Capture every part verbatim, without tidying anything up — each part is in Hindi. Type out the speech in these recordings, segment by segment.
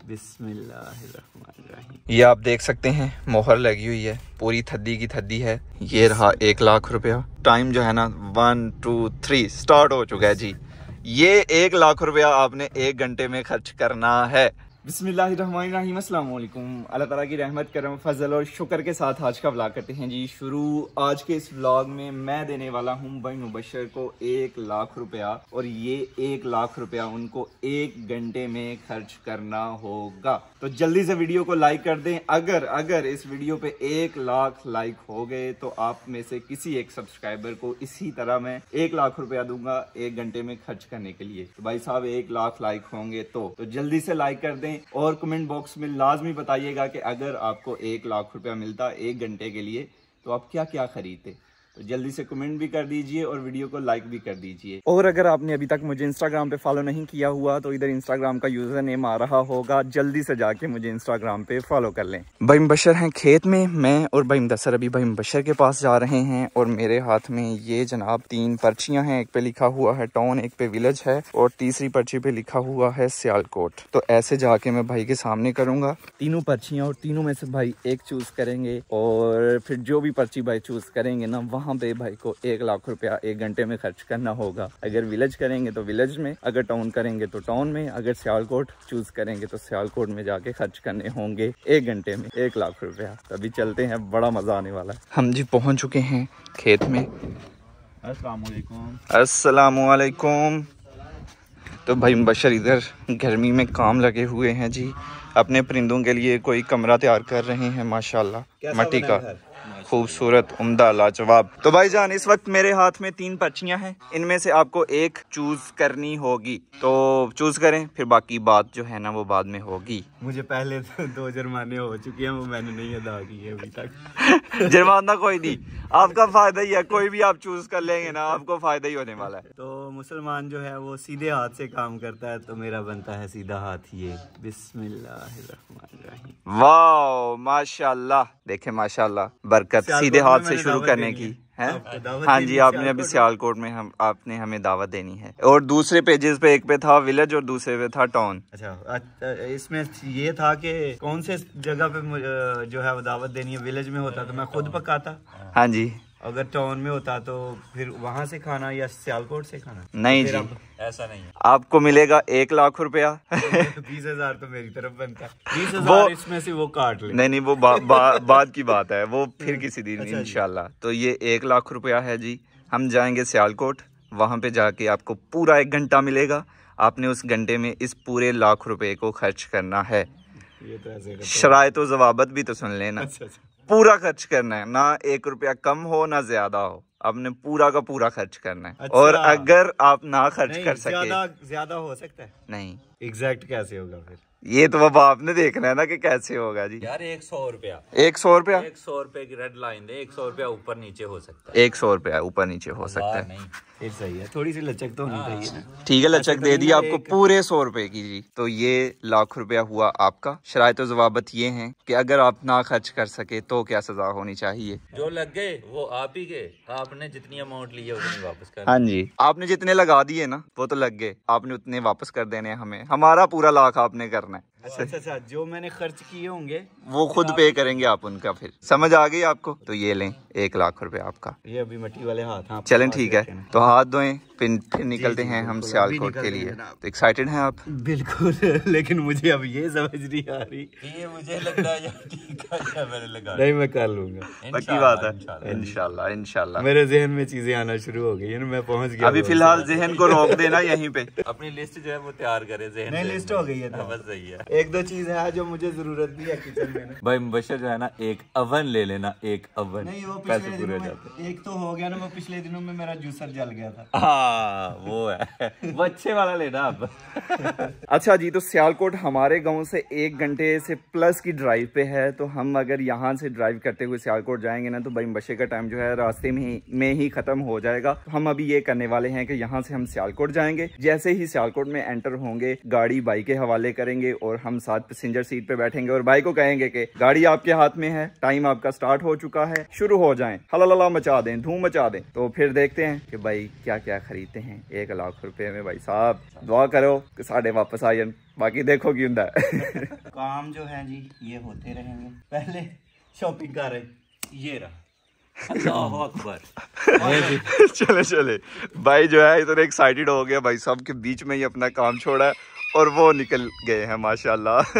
बिस्मिल्लाहिर्रहमानिर्रहीम। ये आप देख सकते हैं मोहर लगी हुई है, पूरी थद्दी की थद्दी है। ये रहा एक लाख रुपया। टाइम जो है ना वन टू थ्री स्टार्ट हो चुका है जी। ये एक लाख रुपया आपने एक घंटे में खर्च करना है। बिस्मिल्लाहिर्रहमानिर्रहीम। अस्सलाम वालेकुम। अल्लाह ताला की रहमत करम फजल और शुक्र के साथ आज का व्लॉग करते हैं जी शुरू। आज के इस व्लॉग में मैं देने वाला हूं भाई मुबशर को एक लाख रुपया, और ये एक लाख रुपया उनको एक घंटे में खर्च करना होगा। तो जल्दी से वीडियो को लाइक कर दें। अगर अगर इस वीडियो पे एक लाख लाइक हो गए तो आप में से किसी एक सब्सक्राइबर को इसी तरह मैं एक लाख रुपया दूंगा एक घंटे में खर्च करने के लिए। तो भाई साहब एक लाख लाइक होंगे तो, तो जल्दी से लाइक कर दें और कमेंट बॉक्स में लाजमी बताइएगा कि अगर आपको एक लाख रुपया मिलता एक घंटे के लिए तो आप क्या क्या खरीदते। तो जल्दी से कमेंट भी कर दीजिए और वीडियो को लाइक भी कर दीजिए। और अगर आपने अभी तक मुझे इंस्टाग्राम पे फॉलो नहीं किया हुआ तो इधर इंस्टाग्राम का यूजर नेम आ रहा होगा, जल्दी से जाके मुझे इंस्टाग्राम पे फॉलो कर लें। भाई मुबशर हैं खेत में, मैं और भाई मुदस्सर अभी भाई मुबशर के पास जा रहे हैं। और मेरे हाथ में ये जनाब तीन पर्चियां हैं। एक पे लिखा हुआ है टाउन, एक पे विलेज है और तीसरी पर्ची पे लिखा हुआ है सियालकोट। तो ऐसे जाके मैं भाई के सामने करूंगा तीनों पर्चियां, और तीनों में से भाई एक चूज करेंगे और फिर जो भी पर्ची भाई चूज करेंगे ना वहाँ पे भाई को एक लाख रुपया एक घंटे में खर्च करना होगा। अगर विलेज करेंगे तो विलेज में, अगर टाउन करेंगे तो टाउन में, अगर सियालकोट चूज करेंगे तो सियालकोट में जाके खर्च करने होंगे एक घंटे में एक लाख रुपया। तो अभी चलते हैं, बड़ा मजा आने वाला है। हम जी पहुंच चुके हैं खेत में। अस्सलाम वालेकुम। अस्सलाम वालेकुम। तो भाई मुबशर इधर गर्मी में काम लगे हुए हैं जी, अपने परिंदों के लिए कोई कमरा तैयार कर रहे हैं। माशाल्लाह मट्टी का खूबसूरत उम्दा लाजवाब। तो भाईजान इस वक्त मेरे हाथ में तीन पर्चियां हैं, इनमें से आपको एक चूज करनी होगी। तो चूज करें, फिर बाकी बात जो है ना वो बाद में होगी। मुझे पहले तो दो जुर्माने हो चुके हैं, वो मैंने नहीं अदा किए अभी तक। जुर्माना कोई नहीं, आपका फायदा ही है। कोई भी आप चूज कर लेंगे ना आपको फायदा ही होने वाला है। तो मुसलमान जो है वो सीधे हाथ से काम करता है, तो मेरा बनता है सीधा हाथ ये। बिस्मिल्लाहिर्रहमानिर्रहीम। वाह माशाल्लाह, देखे माशाल्लाह, बरकत सीधे हाथ से शुरू करने की है। हाँ जी, आपने अभी सियालकोट में हम आपने हमें दावत देनी है। और दूसरे पेजेस पे एक पे था विलेज और दूसरे पे था टाउन। अच्छा, इसमें ये था कि कौन से जगह पे जो है वो दावत देनी है। विलेज में होता तो मैं खुद पकाता। हाँ जी। अगर टाउन में होता तो फिर वहाँ से खाना या सियालकोट से खाना। नहीं जी, ऐसा नहीं है। आपको मिलेगा एक लाख रुपया। बीस हजार तो मेरी तरफ बनता है। बीस हजार इसमें से वो काट ले। नहीं नहीं, वो बा, बा, बाद की बात है, वो फिर किसी दिन अच्छा इंशाल्लाह। तो ये एक लाख रुपया है जी। हम जाएंगे सियालकोट, वहाँ पे जाके आपको पूरा एक घंटा मिलेगा। आपने उस घंटे में इस पूरे लाख रुपए को खर्च करना है। ये तो ऐसे शराइत व ज़वाबत भी तो सुन लेना। अच्छा अच्छा। पूरा खर्च करना है, ना एक रुपया कम हो ना ज्यादा हो, आपने पूरा का पूरा खर्च करना है। अच्छा। और अगर आप ना खर्च कर सके, ज्यादा ज्यादा हो सकता है नहीं। एग्जैक्ट कैसे होगा फिर? ये तो अब आपने देखना है ना कि कैसे होगा जी। यार एक सौ रुपया एक सौ रुपया एक सौ रुपए की रेड लाइन दे। एक सौ रुपया ऊपर नीचे हो सकता है। एक सौ रुपया ऊपर नीचे हो सकता है। नहीं फिर सही है, थोड़ी सी लचक तो होनी चाहिए ना। ठीक है, लचक दे दी आपको पूरे सौ रुपए की जी। तो ये लाख रुपया हुआ आपका। शराइत व ज़वाबत ये हैं कि अगर आप ना खर्च कर सके तो क्या सजा होनी चाहिए। जो लग गए वो आप ही के, आपने जितनी अमाउंट ली है उतनी वापस कर। हाँ जी, आपने जितने लगा दिए ना वो तो लग गए, आपने उतने वापस कर देने हैं हमें। हमारा पूरा लाख आपने करना है। अच्छा अच्छा, जो मैंने खर्च किए होंगे वो खुद पे करेंगे आप उनका। फिर समझ आ गई आपको? तो ये लें एक लाख रुपए आपका। ये अभी मट्टी वाले हाथ। हाँ, चलें ठीक है, तो हाथ धोएं, फिर फिर निकलते हैं हम सियालकोट के लिए। तो एक्साइटेड हैं आप? बिल्कुल। लेकिन मुझे अब ये समझ नहीं आ रही ये मुझे लग रहा है ठीक है, मैंने लगा नहीं, मैं कर लूंगा, पक्की बात है। इंशाल्लाह इंशाल्लाह। मेरे जहन में चीजें आना शुरू हो गई है, मैं पहुंच गया। अभी फिलहाल जहन को रोक देना यहीं पे। अपनी लिस्ट जो है वो तैयार करे। जहन नहीं, लिस्ट हो गई है तो बस सही है। एक दो चीज है जो मुझे जरूरत भी है किचन में। भाई मुबशर जो है ना एक अवन ले लेना, एक अवन। नहीं, वो पैसे पूरे हो जाते। एक तो हो गया ना, वो पिछले दिनों में मेरा जूसर जल गया था। हाँ वो है, वो अच्छे वाला लेना आप। अच्छा जी, तो सियालकोट हमारे गांव से एक घंटे से प्लस की ड्राइव पे है। तो हम अगर यहाँ से ड्राइव करते हुए सियालकोट जाएंगे ना तो भाई मुबशर का टाइम जो है रास्ते में ही में ही खत्म हो जाएगा। हम अभी ये करने वाले हैं कि यहाँ से हम सियालकोट जाएंगे। जैसे ही सियालकोट में एंटर होंगे गाड़ी बाइक के हवाले करेंगे और और हम साथ पैसेंजर सीट पे बैठेंगे और भाई को कहेंगे कि गाड़ी आपके हाथ में है, टाइम आपका स्टार्ट हो चुका है, शुरू हो जाएं, हला मचा दें, धूम मचा दें। तो फिर देखते हैं कि भाई क्या क्या खरीदते हैं एक लाख रुपए में। भाई साहब दुआ करो कि साढ़े वापस आ जाए, बाकी देखो क्यों काम जो है जी ये होते रहेंगे। पहले शॉपिंग कर रहे ये रहा अल्लाह अकबर। चले चले भाई जो है इतना एक्साइटेड हो गया, भाई साहब के बीच में ही अपना काम छोड़ा है और वो निकल गए हैं माशाल्लाह।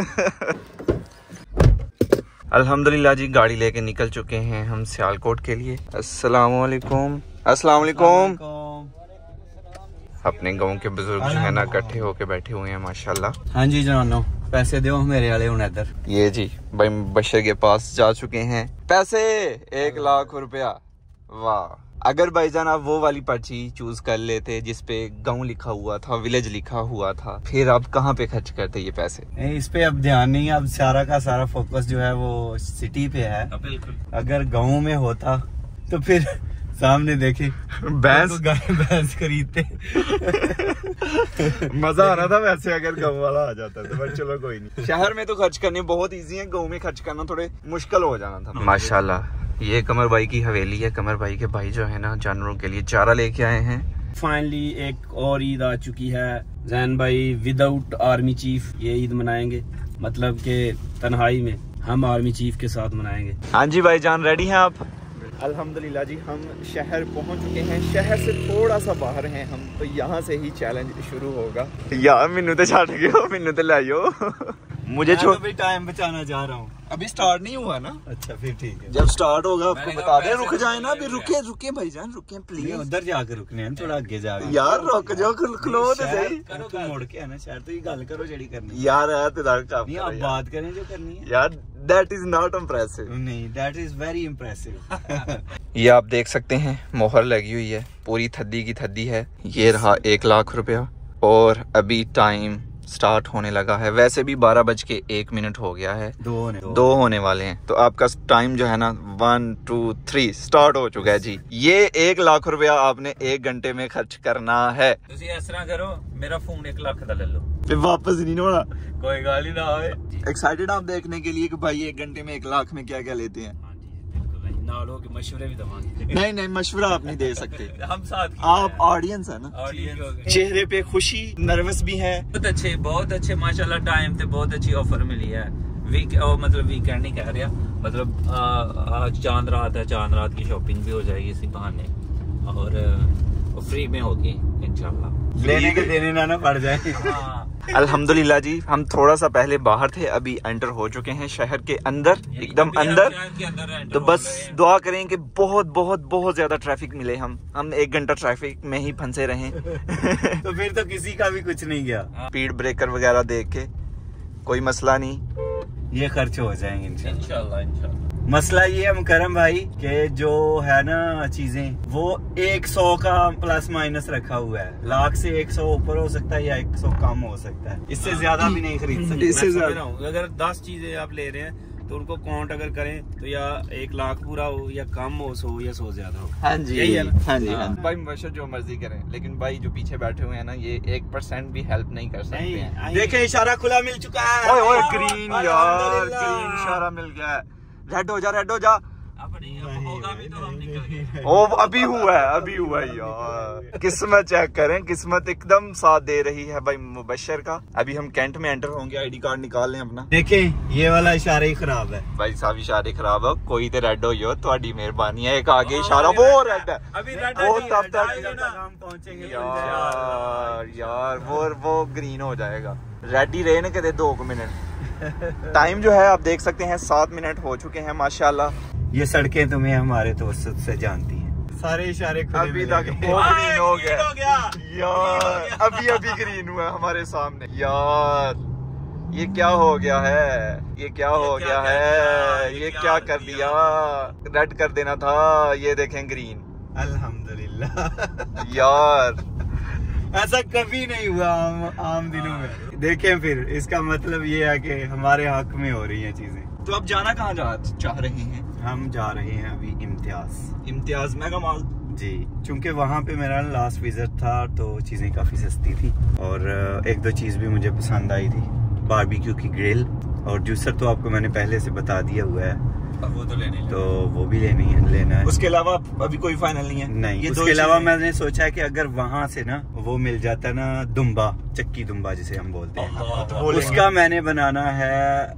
अल्हम्दुलिल्लाह जी गाड़ी लेके निकल चुके हैं हम सियालकोट के लिए। अस्सलाम वालेकुम। अस्सलाम वालेकुम। अपने गांव के बुजुर्ग जो है ना इकट्ठे होके बैठे हुए हैं माशाल्लाह। हाँ जी जनानो पैसे दो मेरे वाले हूं इधर। ये जी भाई बशर के पास जा चुके हैं, पैसे एक लाख रुपया। वाह, अगर भाईजान आप वो वाली पर्ची चूज कर लेते जिसपे गांव लिखा हुआ था, विलेज लिखा हुआ था, फिर आप कहाँ पे खर्च करते ये पैसे? नहीं इस पे अब ध्यान नहीं है, अब सारा का सारा फोकस जो है वो सिटी पे है। बिल्कुल। अगर गांव में होता तो फिर सामने देखे भैंस गाय भैंस खरीदते मजा आना था वैसे अगर गाँव वाला आ जाता तो, पर चलो कोई नहीं। शहर में तो खर्च करने बहुत इजी है, गाँव में खर्च करना थोड़े मुश्किल हो जाना था। माशाल्लाह ये कमर भाई की हवेली है। कमर भाई के भाई जो है ना जानवरों के लिए चारा लेके आए हैं। फाइनली एक और ईद आ चुकी है। जैन भाई विदाउट आर्मी चीफ ये ईद मनाएंगे, मतलब के तन्हाई में हम आर्मी चीफ के साथ मनाएंगे। हाँ जी भाई जान रेडी हैं आप? अल्हम्दुलिल्लाह जी हम शहर पहुंच चुके हैं, शहर से थोड़ा सा बाहर हैं हम, तो यहाँ से ही चैलेंज शुरू होगा। यार मैनू तो छाट गयो, मैनू तो लाइयो। मुझे मैं तो भी टाइम बचाना चाह रहा हूँ। अभी स्टार्ट नहीं हुआ ना? अच्छा फिर ठीक है, जब स्टार्ट होगा आपको बता दें। रुक जाए ना, अभी रुके रुके भाईजान रुके प्लीज। उधर जाकर रुकने हैं, थोड़ा आगे जा। यार रुक जाओ, खलो तो सही। तू मुड़ के आना शहर, तो ये गल करो जड़ी करनी यार है तेरा काम। नहीं आप बात करें जो करनी है यार। That is not impressive. नहीं दैट इज वेरी इम्प्रेसिव। ये आप देख सकते हैं मोहर लगी हुई है, पूरी थद्दी की थद्दी है। ये रहा एक लाख रुपया और अभी टाइम स्टार्ट होने लगा है। वैसे भी बारह बज के एक मिनट हो गया है, दो होने दो होने वाले हैं। तो आपका टाइम जो है ना वन टू थ्री स्टार्ट हो चुका है जी। ये एक लाख रुपया आपने एक घंटे में खर्च करना है। तुसी इस तरह करो, मेरा फोन एक लाख का ले लो, फिर वापस नहीं होना। कोई गाली ना आए। एक्साइटेड आप देखने के लिए कि भाई एक घंटे में एक लाख में क्या क्या लेते हैं? मशवरे भी दवांगे। नहीं नहीं मशवरा आप नहीं दे सकते। हम साथ आप ऑडियंस है ना। ऑडियंस चेहरे पे खुशी, नर्वस भी है। बहुत अच्छे बहुत अच्छे माशाल्लाह टाइम पे बहुत अच्छी ऑफर मिली है। वीक ओ, मतलब वीकेंड नहीं कह रहा, मतलब आ, आज चांद रात है, चांद रात की शॉपिंग भी हो जाएगी इसी बहाने और फ्री में होगी इंशाल्लाह। लेने के देने ना ना पड़ जाए। हाँ। अल्हम्दुलिल्लाह जी हम थोड़ा सा पहले बाहर थे, अभी एंटर हो चुके हैं शहर के अंदर, एकदम अंदर। तो बस दुआ करें कि बहुत बहुत बहुत ज्यादा ट्रैफिक मिले, हम हम एक घंटा ट्रैफिक में ही फंसे रहें। तो फिर तो किसी का भी कुछ नहीं गया। स्पीड ब्रेकर वगैरह देख के कोई मसला नहीं, ये खर्च हो जाएंगे इंशाल्लाह इंशाल्लाह। मसला ये है मुकरम भाई कि जो है ना चीजें वो एक सौ का प्लस माइनस रखा हुआ है। लाख से एक सौ ऊपर हो सकता है या एक सौ कम हो सकता है, इससे ज्यादा भी नहीं खरीद सकते। इससे ज्यादा अगर दस चीजें आप ले रहे हैं तो उनको काउंट अगर करें तो या एक लाख पूरा हो या कम हो, सौ या सौ ज्यादा हो। हाँ जी यही है ना? हाँ जी हाँ। भाई बशर जो मर्जी करें, लेकिन भाई जो पीछे बैठे हुए हैं ना ये एक परसेंट भी हेल्प नहीं कर सकते हैं। देखे इशारा खुला मिल चुका है। ओए ओए ग्रीन यार, ग्रीन इशारा मिल गया है। रेड हो जा, रेड हो जा। अपनी अब होगा भी तो हम निकल गए। ओ अभी हुआ है, अभी हुआ है यार। किस्मत चेक करें, किस्मत एकदम साथ दे रही है भाई मुबशर का। अभी हम कैंट में एंटर होंगे, आईडी कार्ड निकाल लें अपना। देखें ये वाला इशारा ही खराब है भाई साहब, इशारे खराब है। कोई तो रेड हो यो, थोड़ी मेहरबानी है। एक आगे इशारा वो रेड है, अभी रेड वो है, तब तक हम पहुंचेंगे यार यार वो वो ग्रीन हो जाएगा। रेड ही रहे ना कहते दो मिनट। टाइम जो है आप देख सकते हैं सात मिनट हो चुके हैं माशाल्लाह। ये सड़कें तुम्हें हमारे तवज्जुह से जानती हैं। सारे इशारे अभी तक वो ग्रीन हो गया यार, अभी अभी ग्रीन हुआ हमारे सामने यार। ये क्या हो गया है, ये क्या हो गया है, ये क्या कर दिया। रेड कर देना था, ये देखें ग्रीन। अल्हम्दुलिल्लाह यार ऐसा कभी नहीं हुआ आम, आम दिनों में। देखें फिर इसका मतलब ये है कि हमारे हक में हो रही हैं चीजें। तो अब जाना कहाँ जा चाह रहे हैं? हम जा रहे हैं अभी इम्तियाज। इम्तियाज मेगा मॉल जी, चूंकि वहाँ पे मेरा लास्ट विजिट था तो चीजें काफी सस्ती थी और एक दो चीज भी मुझे पसंद आई थी, बारबेक्यू की ग्रिल, और जूसर तो आपको मैंने पहले से बता दिया हुआ है, वो तो लेने तो वो भी लेनी है लेना है। उसके अलावा अभी कोई फाइनल नहीं है? नहीं, ये उसके अलावा मैंने सोचा है कि अगर वहां से ना वो मिल जाता ना दुम्बा, चक्की दुम्बा जिसे हम बोलते हैं, तो वो उसका मैंने बनाना है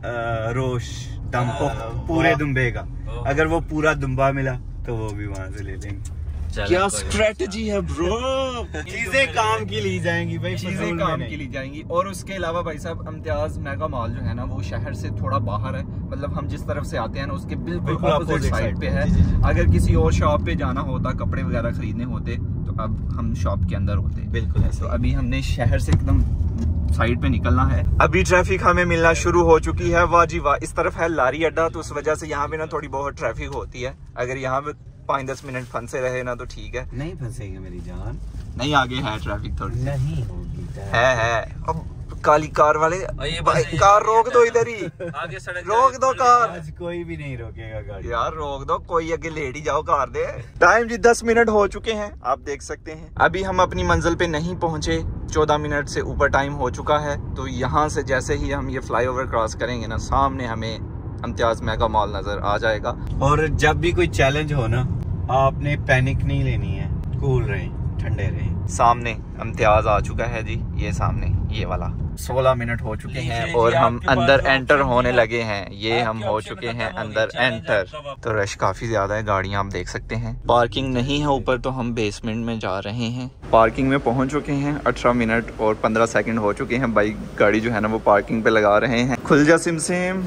आ, रोश दम पूरे दुम्बे का। अगर वो पूरा दुम्बा मिला तो वो भी वहां से ले लेंगे। क्या स्ट्रेटजी है ब्रो। चीजें काम की ली जाएंगी भाई, चीजें काम की ली जाएंगी। और उसके अलावा भाई साहब इम्तियाज मेगा मॉल जो है ना वो शहर से थोड़ा बाहर है, मतलब हम जिस तरफ से आते हैं ना उसके बिल्कुल अपोजिट साइड पे है। अगर किसी और शॉप पे जाना होता, कपड़े वगैरह खरीदने होते, तो अब हम शॉप के अंदर होते। बिल्कुल। तो अभी हमने शहर से एकदम साइड पे निकलना है। अभी ट्रैफिक हमें मिलना शुरू हो चुकी है। वाह जी वाह। इस तरफ है लारी अड्डा, तो उस वजह से यहाँ पे ना थोड़ी बहुत ट्रैफिक होती है। अगर यहाँ पे पाँच दस मिनट फंसे रहे ना तो ठीक है। नहीं फंसेंगे मेरी जान। नहीं, आगे है ट्रैफिक थोड़ी। नहीं होगी है है अब काली कार वाले भाई, कार रोक दो इधर ही। आगे सड़क रोक दो कार। आज कोई भी नहीं रोकेगा गाड़ी। यार रोक दो, कोई आगे लेट ही जाओ कार दे। टाइम जी दस मिनट हो चुके हैं, आप देख सकते हैं। अभी हम अपनी मंजिल पे नहीं पहुंचे, चौदह मिनट से ऊपर टाइम हो चुका है। तो यहाँ से जैसे ही हम ये फ्लाईओवर क्रॉस करेंगे ना, सामने हमें इम्तियाज मेगा मॉल नजर आ जाएगा। और जब भी कोई चैलेंज हो ना, आपने पैनिक नहीं लेनी है, कूल रहें, ठंडे रहें। सामने इम्तियाज आ चुका है जी, ये सामने ये वाला। सोलह मिनट हो चुके हैं और हम अंदर एंटर होने लगे हैं। ये हम हो चुके हैं अंदर एंटर। तो रश काफी ज्यादा है, गाड़ियां आप देख सकते हैं। पार्किंग नहीं है ऊपर, तो हम बेसमेंट में जा रहे हैं। पार्किंग में पहुंच चुके हैं। अठारह मिनट और पंद्रह सेकंड हो चुके हैं। बाइक गाड़ी जो है ना वो पार्किंग पे लगा रहे हैं। खुल जा सिम सिम।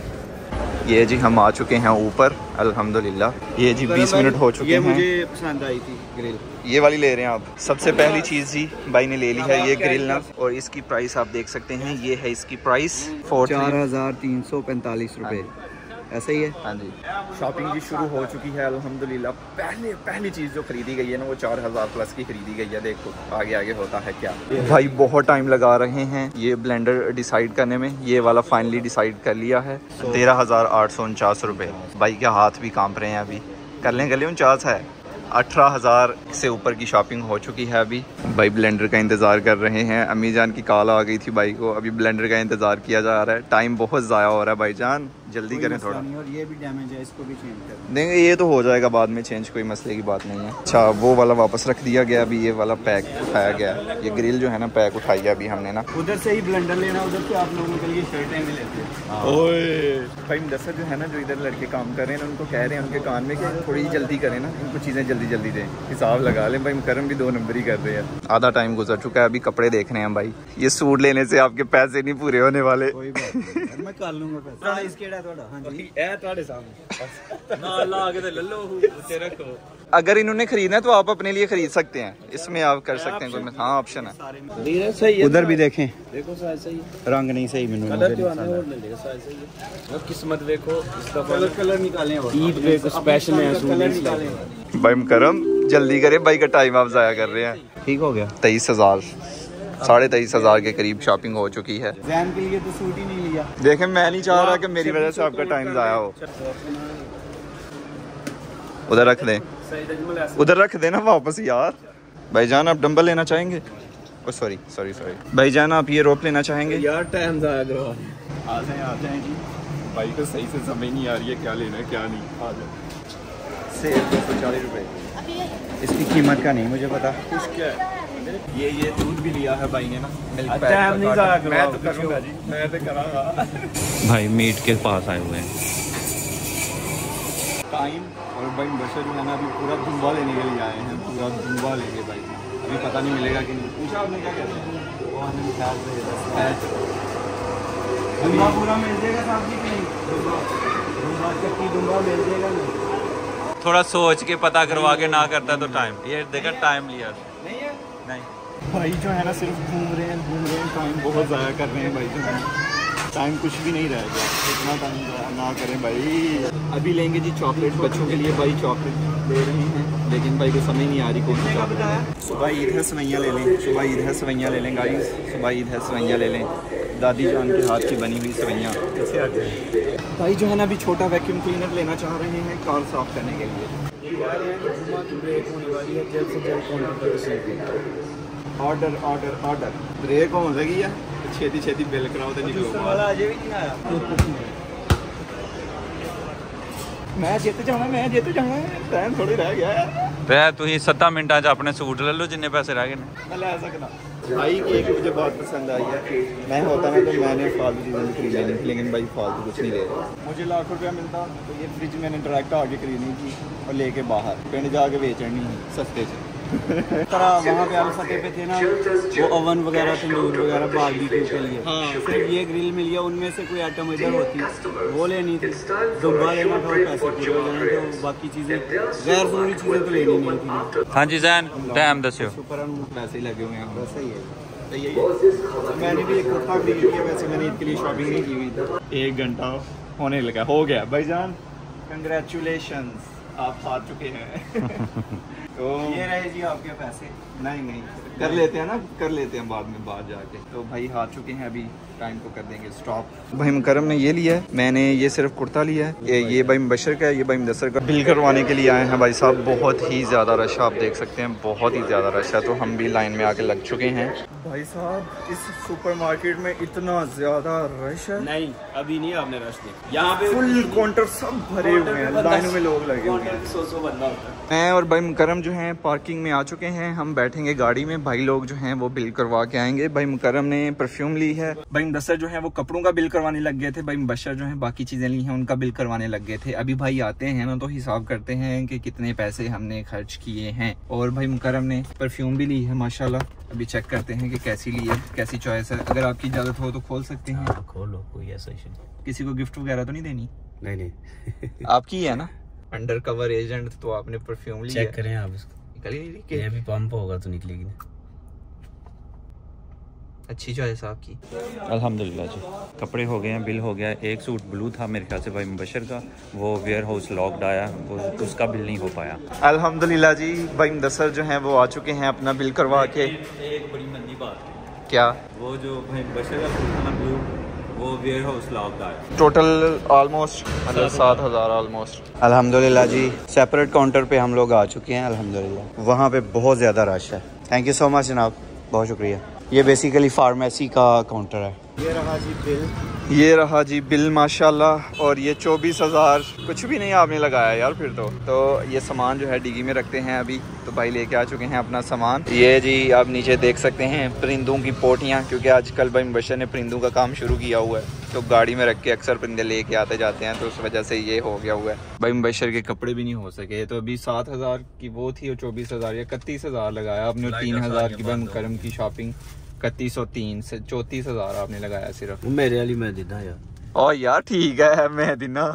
ये जी हम आ चुके हैं ऊपर अल्हम्दुलिल्लाह। ये जी बीस मिनट हो चुके ये हैं। मुझे पसंद आई थी ग्रिल। ये वाली ले रहे हैं आप। सबसे पहली चीज जी भाई ने ले ली है ये ग्रिल ना, और इसकी प्राइस आप देख सकते हैं। ये है इसकी प्राइस चार हजार तीन सौ पैंतालीस रूपए, ऐसा ही है। हाँ जी। शॉपिंग भी शुरू हो चुकी है अल्हम्दुलिल्लाह। पहले पहली चीज जो खरीदी गई है ना वो चार हजार प्लस की खरीदी गई है। देखो आगे आगे होता है क्या। भाई बहुत टाइम लगा रहे हैं ये ब्लेंडर डिसाइड करने में। ये वाला फाइनली डिसाइड कर लिया है। तेरह हजार आठ सौ उनचास रुपए। भाई के हाथ भी कांप रहे हैं अभी। कर लें कर लें उनचास है। अठारह हजार से ऊपर की शॉपिंग हो चुकी है अभी। भाई ब्लेंडर का इंतजार कर रहे हैं। अम्मी जान की कॉल आ गई थी भाई को, अभी ब्लेंडर का इंतजार किया जा रहा है। टाइम बहुत ज़ाया हो रहा है भाई जान, जल्दी करें थोड़ा। और ये भी डैमेज है, इसको भी चेंज कर देंगे। ये तो हो जाएगा बाद में चेंज, कोई मसले की बात नहीं है। अच्छा वो वाला वापस रख दिया गया। अभी ये वाला पैक उठाया गया। ये ग्रिल जो है ना पैक उठाई है अभी हमने ना। उधर से ही ब्लेंडर लेना, उधर से आप लोगों के लिए शर्टें भी लेते हैं। ओए भाई मुदस्सर जो है ना, जो इधर लड़के काम कर रहे हैं उनको कह रहे हैं उनके कान में कि थोड़ी जल्दी करें ना, इनको चीज़ें जल्दी जल्दी दें, हिसाब लगा लें। भाई करम भी दो नंबर ही कर रहे हैं। आधा टाइम गुजर चुका है, अभी कपड़े देख रहे हैं भाई। ये सूट लेने से आपके पैसे नहीं पूरे होने वाले। कोई बात नहीं, मैं कर लूंगा पैसे। प्राइस केड़ा ਤੁਹਾਡਾ? हाँ जी ਇਹ ਤੁਹਾਡੇ ਸਾਹਮਣੇ ना ला के तो ले लो ऊंचे रखो। अगर इन्होंने खरीदना है तो आप अपने लिए खरीद सकते हैं, इसमें आप कर सकते हैं कोई। हाँ ऑप्शन है। सही है। उधर भी देखें, देखो साइज सही है, रंग नहीं सही मैंने कलर जो आना है वो ले लेगा, साइज सही है। और किस्मत देखो इस दफा कलर कलर निकालें और ईद पे कुछ स्पेशल है, कलर निकालें। भाई करम जल्दी करे, भाई का टाइम आप जाया कर रहे हैं। ठीक हो गया। तेईस हजार साढ़े तेईस हजार के करीब शॉपिंग हो चुकी है। जैन के लिए तो सूट ही नहीं लिया। देखें मैं नहीं चाह रहा कि मेरी वजह से आपका टाइम जाया हो। उधर रख दें, उधर रख देना वापस यार। भाईजान आप डंबल लेना चाहेंगे? ओ सॉरी सॉरी सॉरी भाईजान आप ये रोप लेना चाहेंगे? यार टाइम जाया करो। आ जाए आ जाए जी। भाई को सही से समझ नहीं आ रही है क्या लेना है क्या नहीं। आ जाओ। सेब दो सौ चालीस रुपये। इसकी कीमत का नहीं मुझे पता। कुछ क्या है? ये ये दूध भी लिया है भाई ने ना। टाइम नहीं जाया करो। मैं तो करूँगा जी, मैं तो करांगा। भाई मीट के पास आए हुए हैं। टाइम और भाई बशर जो है ना अभी पूरा दुम्बा लेने के लिए आए हैं। पूरा दुम्बा लेंगे भाई, अभी पता नहीं मिलेगा कि नहीं। पूछा आपने क्या कहते हैं? दुम्बा पूरा मिल जाएगा साहब जी कि नहीं? दुम्बा चक्की दुम्बा मिल जाएगा नहीं? थोड़ा सोच के पता करवा के ना करता तो टाइम ये देखा टाइम लिया नहीं है नहीं। भाई जो है ना सिर्फ घूम रहे हैं घूम रहे हैं, टाइम बहुत ज़ाया कर रहे हैं भाई जो है। टाइम कुछ भी नहीं रह गया, इतना टाइम ज़ाया ना करें भाई। अभी लेंगे जी चॉकलेट बच्चों के लिए। भाई चॉकलेट ले रहे हैं लेकिन भाई को समझ नहीं आ रही कौन सी चॉकलेट। सुबह ईद है सवैयाँ ले लें, सुबह ईद है सवैयाँ ले लें गाइस, सुबह ईद है सवैयाँ ले लें। दादी जान के हाथ की बनी हुई सवैयाँ। कैसे आ गए भाई जो है ना अभी छोटा वैक्यूम क्लीनर लेना चाह रहे हैं कार साफ करने के लिए। ऑर्डर ऑर्डर ऑर्डर ब्रेक हो जाएगी है छेती छेती बिल कराओ तो निकलो वाला अजय भी नहीं आया। मैं जित जाना मैं जित जाना टाइम थोड़ी रह गया है। ਤੇ ਤੁਸੀਂ सत्ता मिनटा च अपने सूट ले लो जिन्ने पैसे रह गए ने। मैं ले सकता भाई केक मुझे बहुत पसंद आई है। मैं होता ना तो मैंने फालतू चीज़ें खरीद लेनी थी, लेकिन भाई फालतू कुछ नहीं ले रहा। मुझे लाख रुपया मिलता तो ये फ्रिज मैंने डायरेक्ट आगे खरीदनी थी और लेके बाहर पिंड जाके बेचनी सस्ते से। तरह वहाँ पे फतेह पे थे ना वो ओवन वगैरह तंदूर वगैरह बारबेक्यू के लिए, हाँ सिर्फ ये ग्रिल मिल गया। उनमें से कोई आइटम इधर होती वो लेनी थी, दुब्बा लेना था और पैसे पूरे हो जाने तो बाकी चीज़ें गैर जरूरी चीज़ें तो लेनी नहीं थी। हाँ जी जैन टाइम दस्यो। सुपर वैसे ही लगे हुए हैं वैसे ही है तो यही। मैंने भी एक कुर्ता खरीद लिया, वैसे मैंने ईद के लिए शॉपिंग नहीं की हुई थी। एक घंटा होने लगा हो गया भाईजान, कंग्रेचुलेशंस आप हार चुके हैं। तो ये रहे जी आपके पैसे। नहीं नहीं कर लेते हैं ना, कर लेते हैं बाद में बाहर जाके। तो भाई हार चुके हैं, अभी टाइम को कर देंगे स्टॉप। भाई मुकरम ने ये लिया है, मैंने ये सिर्फ कुर्ता लिया है। ये ये भाई मुबशर का है, ये भाई मुदस्सर का। बिल करवाने के लिए आए हैं भाई साहब। बहुत ही ज़्यादा रश आप देख सकते हैं, बहुत ही ज़्यादा रश है। तो हम भी लाइन में आके लग चुके हैं। भाई साहब इस सुपरमार्केट में इतना ज़्यादा रश है। नहीं अभी नहीं आपने रश देखा, यहाँ पे फुल काउंटर सब भरे हुए हैं, लाइनों में लोग लगे हुए हैं। सौ सौ बंदा होता है। मैं और भाई मुकरम जो हैं पार्किंग में आ चुके हैं। हम बैठेंगे गाड़ी में, भाई लोग जो हैं वो बिल करवा के आएंगे। भाई मुकरम ने परफ्यूम ली है, भाई मुदस्सर जो है वो कपड़ों का बिल करवाने लग गए थे। भाई मुबशर जो है बाकी चीज़ें ली हैं उनका बिल करवाने लग गए थे। अभी भाई आते हैं ना तो हिसाब करते हैं कि कितने पैसे हमने खर्च किए हैं। और भाई मुकरम ने परफ्यूम भी ली है माशाल्लाह। अभी चेक करते हैं कि कैसी ली है, कैसी चॉइस है। अगर आपकी इजाज़त हो तो खोल सकते हैं। खोलो, कोई ऐसा इशू नहीं। किसी को गिफ्ट वगैरह तो नहीं देनी? नहीं नहीं आपकी है ना, अंडर कवर एजेंट। तो आपने परफ्यूम ली है, चेक करें आप इसको। निकली ये भी पंप होगा तो निकलेगी ना। अच्छी चॉइस आपकी। अल्हम्दुलिल्लाह जी कपड़े हो गए हैं, बिल हो गया है। एक सूट ब्लू था मेरे ख्याल से भाई मुबशर का, वो वेयर हाउस लॉक्ड आया, वो उसका बिल नहीं हो पाया। अल्हम्दुलिल्लाह जी भाई मुदस्सर जो हैं वो आ चुके हैं अपना बिल करवा के। एक बड़ी मंदी बात है, क्या? वो जो भाई मुबशर का सूट था ना ब्लू, वो वेयर हाउस लॉक्ड आया। टोटल ऑलमोस्ट मतलब सात हज़ार ऑलमोस्ट। अल्हम्दुलिल्लाह जी सेपरेट काउंटर पे हम लोग आ चुके हैं अल्हम्दुलिल्लाह। वहाँ पे बहुत ज़्यादा रश है। थैंक यू सो मच जनाब, बहुत शुक्रिया। ये बेसिकली फार्मेसी का काउंटर है। ये रहा जी बिल, ये रहा जी बिल माशाल्लाह। और ये चौबीस हज़ार कुछ भी नहीं आपने लगाया यार फिर तो। तो ये सामान जो है डिगी में रखते हैं अभी। तो भाई लेके आ चुके हैं अपना सामान। ये जी आप नीचे देख सकते हैं परिंदों की पोटियाँ, क्योंकि आजकल भाई मुबशर ने परिंदों का काम शुरू किया हुआ है। तो गाड़ी में रख के अक्सर परिंदे लेके आते जाते हैं, तो उस वजह से ये हो गया हुआ है। भाई मुबशर के कपड़े भी नहीं हो सके। तो अभी सात हज़ार की वो थी और चौबीस हज़ार या इकतीस हज़ार लगाया आपने। तीन हज़ार की भाई मुकरम की शॉपिंग, इकतीस सौ तीन से चौंतीस हज़ार आपने लगाया सिर्फ। मेरे वाली मैं देना यार। ओ यार ठीक है मैं देना।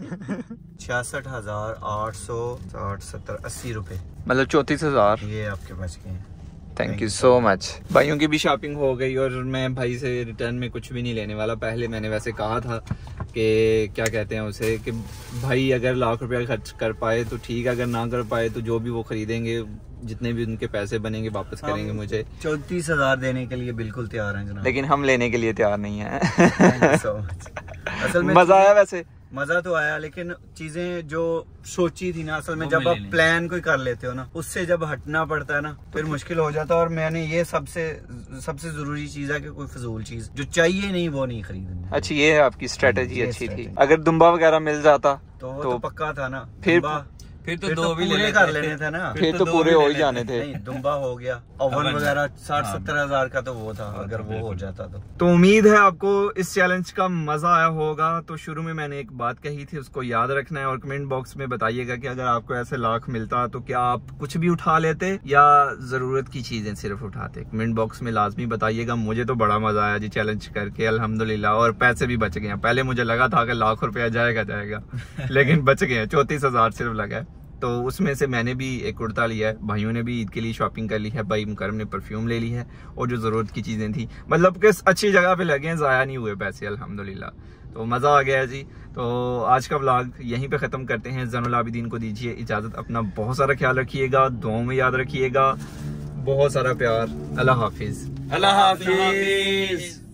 छियासठ हजार आठ सौ साठ सत्तर अस्सी रुपए, मतलब चौंतीस हज़ार। ये आपके बच गए हैं। Thank you so much. भाइयों की भी शॉपिंग हो गई और मैं भाई से रिटर्न में कुछ भी नहीं लेने वाला। पहले मैंने वैसे कहा था कि क्या कहते हैं उसे, कि भाई अगर लाख रुपया खर्च कर पाए तो ठीक है, अगर ना कर पाए तो जो भी वो खरीदेंगे जितने भी उनके पैसे बनेंगे वापस करेंगे मुझे। चौंतीस हजार देने के लिए बिल्कुल तैयार हैं जनाब, लेकिन हम लेने के लिए तैयार नहीं है। so असल में मजा आया वैसे? मजा तो आया, लेकिन चीजें जो सोची थी ना, असल में जब आप प्लान कोई कर लेते हो ना, उससे जब हटना पड़ता है ना फिर मुश्किल हो जाता है। और मैंने ये सबसे सबसे जरूरी चीज है कि कोई फजूल चीज जो चाहिए नहीं वो नहीं खरीदनी। अच्छा ये है आपकी स्ट्रेटेजी, अच्छी थी। अगर दुम्बा वगैरह मिल जाता तो वो तो पक्का था ना। फिर फिर तो फिर दो तो भी पूरे ले कर लेने थे ना, फिर तो पूरे हो ही जाने थे। नहीं दुम्बा हो गया, ओवन वगैरह साठ सत्तर हजार का तो वो था, अगर वो हो जाता तो। तो उम्मीद है आपको इस चैलेंज का मजा आया होगा। तो शुरू में मैंने एक बात कही थी, उसको याद रखना है और कमेंट बॉक्स में बताइएगा कि अगर आपको ऐसे लाख मिलता तो क्या आप कुछ भी उठा लेते या जरूरत की चीजें सिर्फ उठाते। कमेंट बॉक्स में लाजमी बताइएगा। मुझे तो बड़ा मजा आया जी चैलेंज करके अल्हम्दुलिल्लाह, और पैसे भी बच गए हैं। पहले मुझे लगा था कि लाख रुपया जाएगा जाएगा लेकिन बच गए हैं, चौंतीस हजार सिर्फ लगा है। तो उसमें से मैंने भी एक कुर्ता लिया है, भाइयों ने भी ईद के लिए शॉपिंग कर ली है, भाई मुकरम ने परफ्यूम ले ली है और जो ज़रूरत की चीज़ें थी मतलब कि अच्छी जगह पे लगे हैं, ज़ाया नहीं हुए पैसे अल्हम्दुलिल्लाह। तो मज़ा आ गया है जी। तो आज का व्लॉग यहीं पे ख़त्म करते हैं। ज़ैनुल आबिदीन को दीजिए इजाज़त, अपना बहुत सारा ख्याल रखिएगा, दुआओं में याद रखिएगा, बहुत सारा प्यार। अल्लाह हाफिज़। अल्लाह हाफिज़।